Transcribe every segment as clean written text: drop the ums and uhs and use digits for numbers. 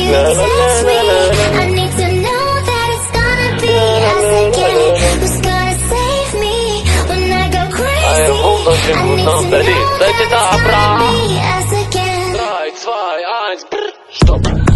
to touch me. I need to know that it's gonna be us again. Who's gonna save me when I go crazy? I need to know that it's gonna be us again. 3, 2, 1, Stopp.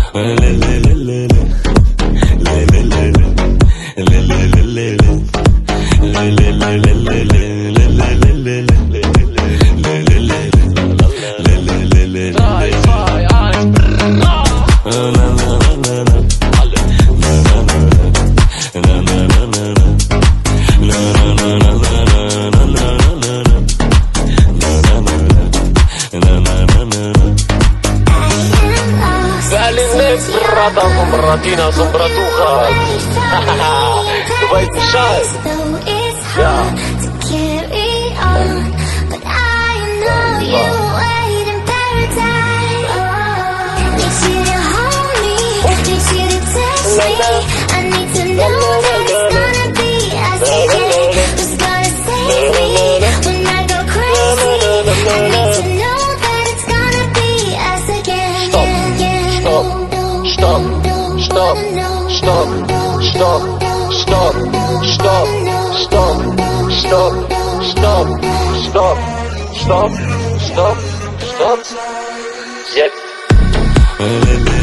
Brata, sombratina, sombratucha. Du weißt Bescheid. Ja. Stop, stop, stop, stop, stop, stop, stop, stop, stop, stop, stop, stop, stop. Jetzt.